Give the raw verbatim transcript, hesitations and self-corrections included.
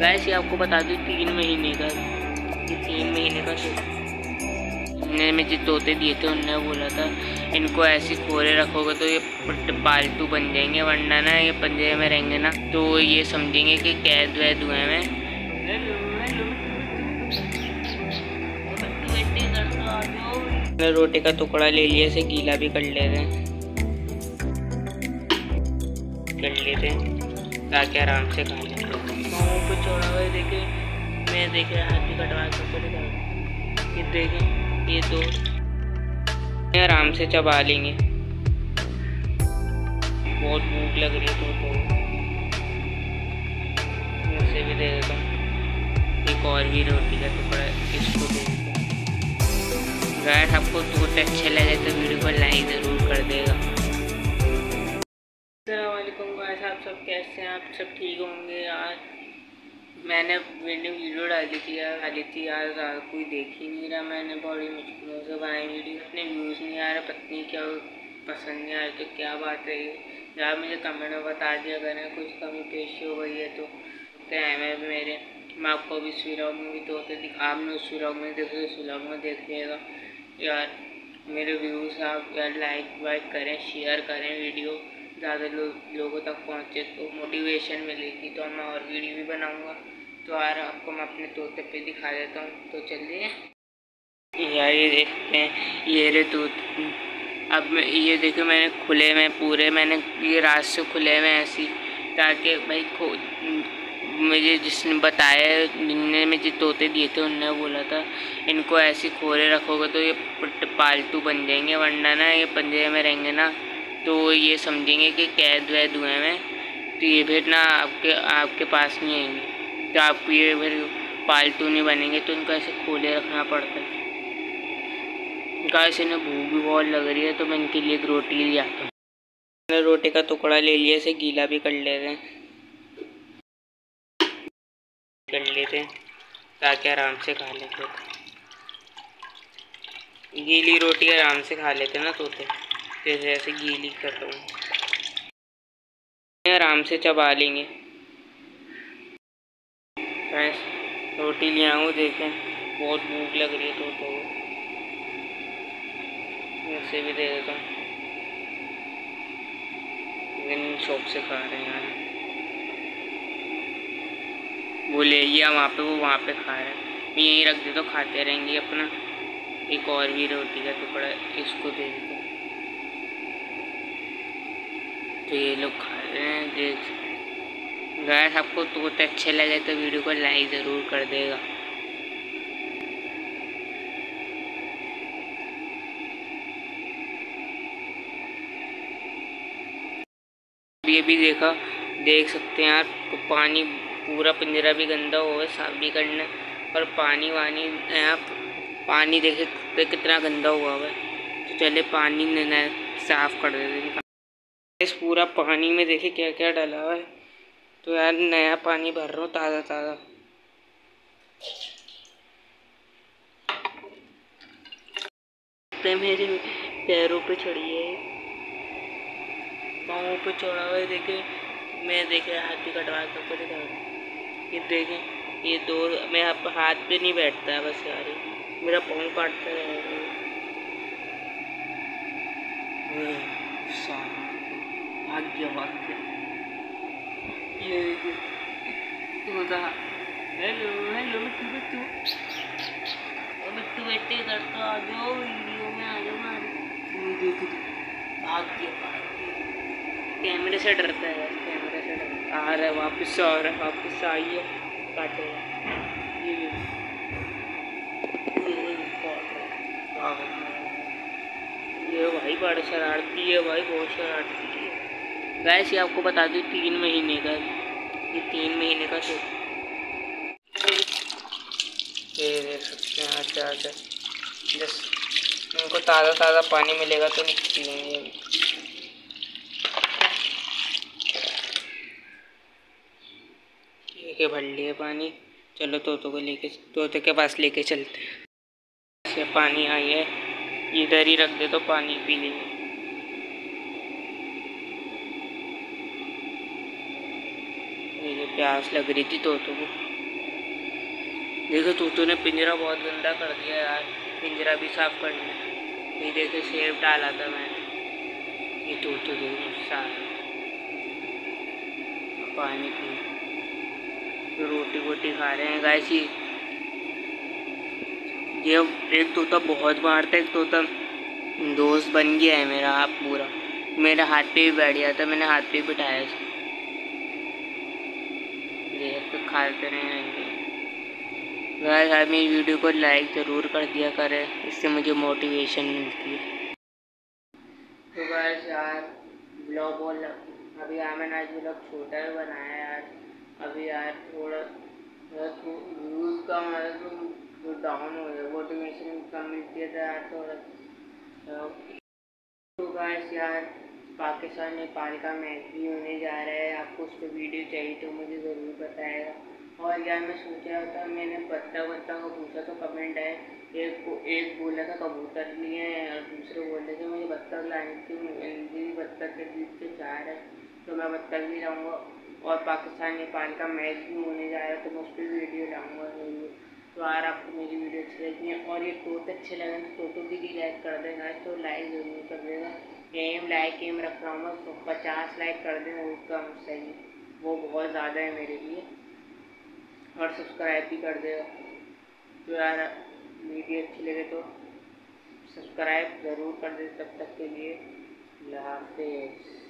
वैसे ही आपको बता दूँ तीन महीने का ये तीन महीने का ने में जो तोते दिए थे उनने बोला था इनको ऐसे खोले रखोगे तो ये पालतू बन जाएंगे, वरना ना ये पंजरे में रहेंगे ना तो ये समझेंगे कि कैद वैद हुए में। रोटी का टुकड़ा ले लिया, इसे गीला भी कर लेते हैं कर लेते हैं ताकि आराम से खा लें। पाँव पे चढ़ा हुआ देखे, मैं देखे हाथी कटवा कर ये देखें, ये दो आराम से चबा लेंगे। बहुत भूख लग रही है तो मुझसे भी दे देता हूँ एक और भी रोटी का टुकड़ा, इसको दे देता हूँ। गाइस आपको तोते अच्छे लगे तो वीडियो को लाइक ज़रूर कर देगा। अस्सलाम वालेकुम गाइस, आप सब कैसे हैं? आप सब ठीक होंगे यार। मैंने वीडियो वीडियो डाली थी यार डाली थी यार कोई देख ही नहीं रहा। मैंने बड़ी मुश्किलों से बनाई वीडियो, इतने व्यूज़ नहीं आ रहा, पत्नी क्या पसंद नहीं आ रही, तो क्या बात है यार मुझे कमेंट में बता दिया करें कुछ कमी पेशी हो गई है तो क्या है मेरे। मैं आपको भी इस व्लॉग में भी तोते दिखा, आपने उस व्लॉग में देखो उस व्लॉग में देख लिएगा यार। मेरे व्यूज़ आप यार लाइक वाइक करें, शेयर करें, वीडियो ज़्यादा लो, लोगों तक पहुँचे तो मोटिवेशन मिलेगी, तो मैं और वीडियो भी बनाऊँगा। तो यार आपको मैं अपने तोते पे दिखा देता हूँ, तो चलिए यार ये देखते हैं ये रे तोते। अब मैं ये देखो मैंने खुले में पूरे मैंने ये रात से खुले में ऐसी ताकि भाई खो मुझे जिसने बताया जिनने मुझे तोते दिए थे उनने बोला था इनको ऐसे खोले रखोगे तो ये पालतू बन जाएंगे, वरना ना ये पंजरे में रहेंगे ना तो ये समझेंगे कि कैद वैद हुए में, तो ये फिर ना आपके आपके पास नहीं आएंगे, तो आपको ये फिर पालतू नहीं बनेंगे, तो इनको ऐसे खोले रखना पड़ता है। गाइस इन्हें भूख भी बहुत लग रही है तो मैं इनके लिए एक रोटी ले आता हूँ। मैंने रोटी का टुकड़ा ले लिया, इसे गीला भी कर लेते हैं कर लेते हैं ताकि आराम से खा लेते। गीली रोटी आराम से खा लेते ना तोते, जैसे ऐसे गीली कर रहा हूँ, आराम से चबा लेंगे। रोटी ले आऊँ, देखें बहुत भूख लग रही है तोतों को, मुझसे भी दे देता हूँ। लेकिन शौक से खा रहे हैं यार, वो ले लिया वहाँ पे, वो वहाँ पे खा रहा है, मैं यहीं रख दे तो खाते रहेंगे अपना। एक और भी रोटी का टुकड़ा इसको दे देते हैं, तो ये लोग खा रहे हैं। देख गाइस आपको तोते अच्छे लगे तो वीडियो को लाइक ज़रूर कर देगा। ये भी देखा देख सकते हैं आप, पानी पूरा पिंजरा भी गंदा हुआ है, साफ भी करना, और पानी वानी आप पानी देखे तो कितना गंदा हुआ है, तो चले पानी न साफ कर देते हैं। इस पूरा पानी में देखे क्या क्या डाला हुआ है, तो यार नया पानी भर रहा हूँ ताज़ा ताज़ा। मेरे पैरों पे चढ़ी है, पाँव पे चढ़ा हुआ है, देखे मैं देखे हाथी कटवा कर दिखा, ये देखें ये दो मैं आप हाथ पे नहीं बैठता है बस यार, मेरा पाँव काटता रहेगा। भाग्य भाग्य ये हेलो हेलो मिट्टू मिट्टू मिट्टू बेटे इधर तो आ जाओ, वीडियो में आ जाओ मारो। भाग्य कैमरे से डरता है, कैमरे से डरता आ रहा है, वापस आ रहा है, वापस आइए काटेगा ये ये भाई बड़ा शरारती है भाई, बहुत शरारती है। गाइस ये आपको बता दूँ तीन महीने का ये तीन महीने का शो ये देख सकते हैं। अच्छा अच्छा जस्ट उनको ताज़ा ताज़ा पानी मिलेगा तो नहीं पिएंगे। लेके भर लिए पानी, चलो तोतों को लेके तोते के पास लेके चलते हैं। से पानी आई है, इधर ही रख दे तो पानी पी लेंगे। ये प्यास लग रही थी तोतों को। देखो तोतों ने पिंजरा बहुत गंदा कर दिया यार, पिंजरा भी साफ करना है। ये देखे सेब डाला था मैंने, ये तोतों देखो गुस्सा आ रहा है। पानी पी, तो रोटी वोटी खा रहे हैं गाइस। ये ये एक तोता बहुत मारता है, एक तोता दोस्त बन गया है मेरा। आप पूरा मेरे हाथ पे भी बैठ गया था, मैंने हाथ पे बिठाया इसको। देख तो खाते रहेंगे गाइस। आप मेरी वीडियो को लाइक ज़रूर कर दिया करें, इससे मुझे मोटिवेशन मिलती है। तो गाइस यार ब्लॉग बोल अभी यार मैंने आज ब्लॉग छोटा ही बनाया यार। अभी यार थोड़ा व्यूज़ कम है तो डाउन हो गया, मोटिवेशन कम मिलती है तो यार थोड़ा। तो गाइस यार पाकिस्तान नेपाल का मैच भी होने जा रहा है, आपको उस पर वीडियो चाहिए तो मुझे ज़रूर बताएगा। और यार मैं सोच रहा था, मैंने बत्ता बत्ता को पूछा तो कमेंट है, एक को एक बोला था कबूतर लिए हैं और दूसरे बोल रहे थे मुझे बत्तख लानी थी, मुझे बत्तख के बीच से चाह है तो मैं बत्तख भी लाऊँगा। और पाकिस्तान नेपाल का मैच भी होने जा रहा है तो मैं उस पर वीडियो लाऊँगा ज़रूर। तो यार आपको मेरी वीडियो अच्छी लगी है और ये तोते अच्छे लगे तो तोतों की भी लाइक कर देना, तो लाइक ज़रूर कर देना। एम लाइक एम रख रहा हूँ मैं, तो पचास लाइक कर देना, वो कम सही, वो बहुत ज़्यादा है मेरे लिए। और सब्सक्राइब भी कर देगा। तो यार वीडियो अच्छी लगे तो सब्सक्राइब ज़रूर कर दे। तब तक के लिए अल्लाह हाफिज़।